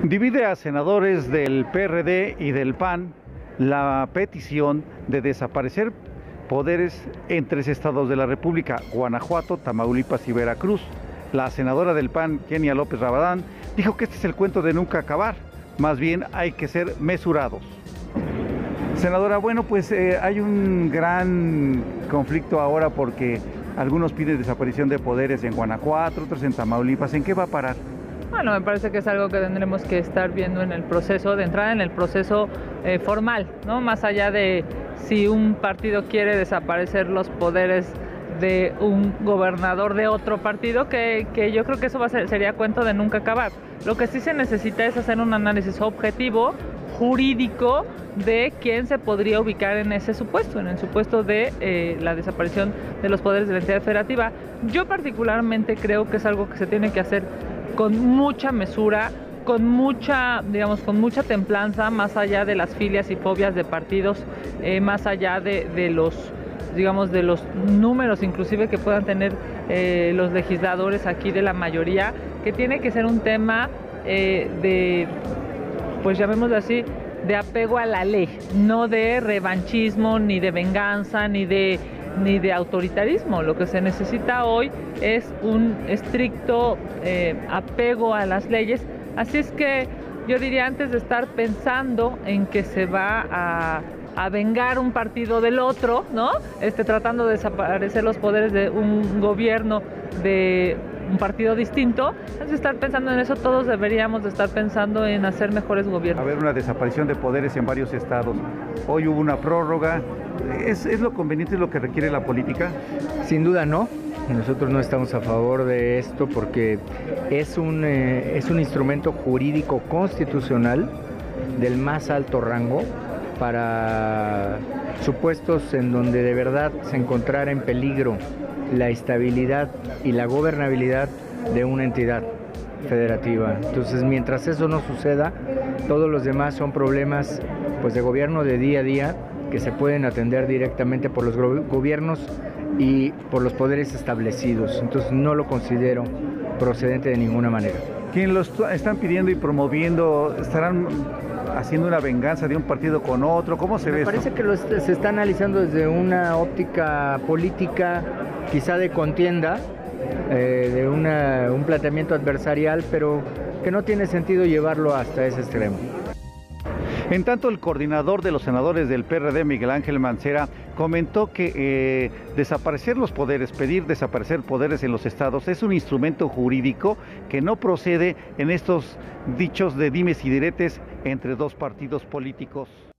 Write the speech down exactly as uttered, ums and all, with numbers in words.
Divide a senadores del P R D y del P A N la petición de desaparecer poderes en tres estados de la República: Guanajuato, Tamaulipas y Veracruz. La senadora del P A N, Kenia López Rabadán, dijo que este es el cuento de nunca acabar, más bien hay que ser mesurados. Senadora, bueno, pues eh, hay un gran conflicto ahora porque algunos piden desaparición de poderes en Guanajuato, otros en Tamaulipas. ¿En qué va a parar? Bueno, me parece que es algo que tendremos que estar viendo en el proceso, de entrada en el proceso eh, formal, ¿no? Más allá de si un partido quiere desaparecer los poderes de un gobernador de otro partido, que, que yo creo que eso va a ser, sería cuento de nunca acabar. Lo que sí se necesita es hacer un análisis objetivo, jurídico, de quién se podría ubicar en ese supuesto, en el supuesto de eh, la desaparición de los poderes de la entidad federativa. Yo particularmente creo que es algo que se tiene que hacer con mucha mesura, con mucha, digamos, con mucha templanza, más allá de las filias y fobias de partidos, eh, más allá de, de los, digamos, de los números inclusive que puedan tener eh, los legisladores aquí de la mayoría, que tiene que ser un tema eh, de, pues llamémoslo así, de apego a la ley, no de revanchismo, ni de venganza, ni de ni de autoritarismo. Lo que se necesita hoy es un estricto eh, apego a las leyes. Así es que yo diría, antes de estar pensando en que se va a, a vengar un partido del otro, ¿no? Este, tratando de desaparecer los poderes de un gobierno de un partido distinto, antes de estar pensando en eso, todos deberíamos de estar pensando en hacer mejores gobiernos. A ver, una desaparición de poderes en varios estados. Hoy hubo una prórroga. ¿Es, es lo conveniente, es lo que requiere la política? Sin duda no. Nosotros no estamos a favor de esto porque es un, eh, es un instrumento jurídico constitucional del más alto rango para supuestos en donde de verdad se encontrara en peligro la estabilidad y la gobernabilidad de una entidad federativa. Entonces, mientras eso no suceda, todos los demás son problemas pues de gobierno de día a día que se pueden atender directamente por los gobiernos y por los poderes establecidos. Entonces, no lo considero procedente de ninguna manera. Quienes lo están pidiendo y promoviendo estarán haciendo una venganza de un partido con otro. ¿Cómo se ve eso? Me parece que lo se está analizando desde una óptica política, quizá de contienda, eh, de una, un planteamiento adversarial, pero que no tiene sentido llevarlo hasta ese extremo. En tanto, el coordinador de los senadores del P R D, Miguel Ángel Mancera, comentó que eh, desaparecer los poderes, pedir desaparecer poderes en los estados, es un instrumento jurídico que no procede en estos dichos de dimes y diretes entre dos partidos políticos.